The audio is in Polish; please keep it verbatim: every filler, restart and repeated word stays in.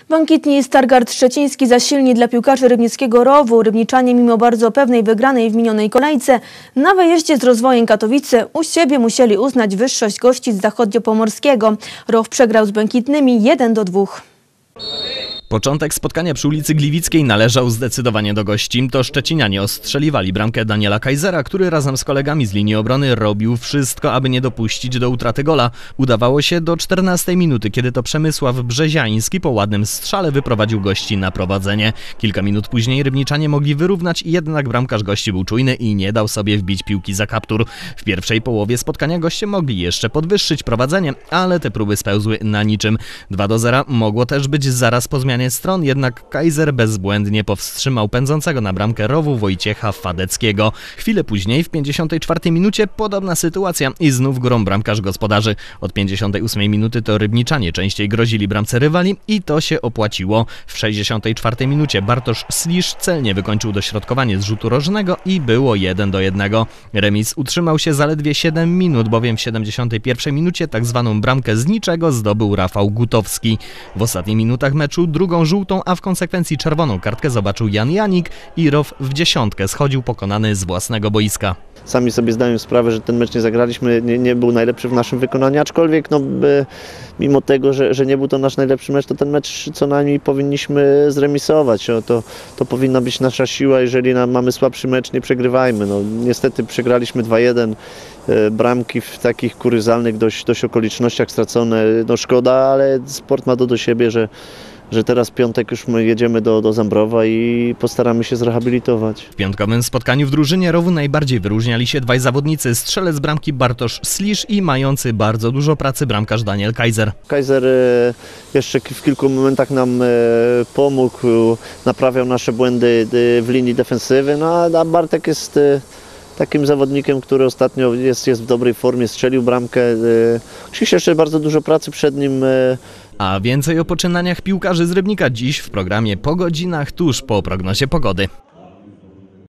Błękitni Stargard Szczeciński za silni dla piłkarzy rybnickiego Rowu. Rybniczanie mimo bardzo pewnej wygranej w minionej kolejce na wyjeździe z Rozwojem Katowice u siebie musieli uznać wyższość gości z zachodniopomorskiego. Row przegrał z Błękitnymi jeden do dwóch. Początek spotkania przy ulicy Gliwickiej należał zdecydowanie do gości. To szczecinianie ostrzeliwali bramkę Daniela Kaisera, który razem z kolegami z linii obrony robił wszystko, aby nie dopuścić do utraty gola. Udawało się do czternastej minuty, kiedy to Przemysław Brzeziański po ładnym strzale wyprowadził gości na prowadzenie. Kilka minut później rybniczanie mogli wyrównać, jednak bramkarz gości był czujny i nie dał sobie wbić piłki za kaptur. W pierwszej połowie spotkania goście mogli jeszcze podwyższyć prowadzenie, ale te próby spełzły na niczym. dwa do zera mogło też być zaraz po zmianie stron, jednak Kaiser bezbłędnie powstrzymał pędzącego na bramkę Rowu Wojciecha Fadeckiego. Chwilę później, w pięćdziesiątej czwartej minucie, podobna sytuacja i znów grą bramkarz gospodarzy. Od pięćdziesiątej ósmej minuty to rybniczanie częściej grozili bramce rywali i to się opłaciło. W sześćdziesiątej czwartej minucie Bartosz Slisz celnie wykończył dośrodkowanie z rzutu rożnego i było jeden do jednego. Remis utrzymał się zaledwie siedem minut, bowiem w siedemdziesiątej pierwszej minucie tak zwaną bramkę z niczego zdobył Rafał Gutowski. W ostatnich minutach meczu drugą żółtą, a w konsekwencji czerwoną kartkę zobaczył Jan Janik i Row w dziesiątkę schodził pokonany z własnego boiska. Sami sobie zdają sprawę, że ten mecz nie zagraliśmy, nie, nie był najlepszy w naszym wykonaniu, aczkolwiek no, by, mimo tego, że, że nie był to nasz najlepszy mecz, to ten mecz co najmniej powinniśmy zremisować. O, to, to powinna być nasza siła, jeżeli nam, mamy słabszy mecz, nie przegrywajmy. No, niestety przegraliśmy dwa jeden, e, bramki w takich kuryzalnych dość, dość okolicznościach stracone, no szkoda, ale sport ma to do siebie, że że teraz w piątek już my jedziemy do, do Zambrowa i postaramy się zrehabilitować. W piątkowym spotkaniu w drużynie Rowu najbardziej wyróżniali się dwaj zawodnicy, strzelec bramki Bartosz Slisz i mający bardzo dużo pracy bramkarz Daniel Kaiser. Kaiser jeszcze w kilku momentach nam pomógł, naprawiał nasze błędy w linii defensywy, no a Bartek jest takim zawodnikiem, który ostatnio jest, jest w dobrej formie, strzelił bramkę. Oczywiście jeszcze bardzo dużo pracy przed nim. A więcej o poczynaniach piłkarzy z Rybnika dziś w programie Po godzinach tuż po prognozie pogody.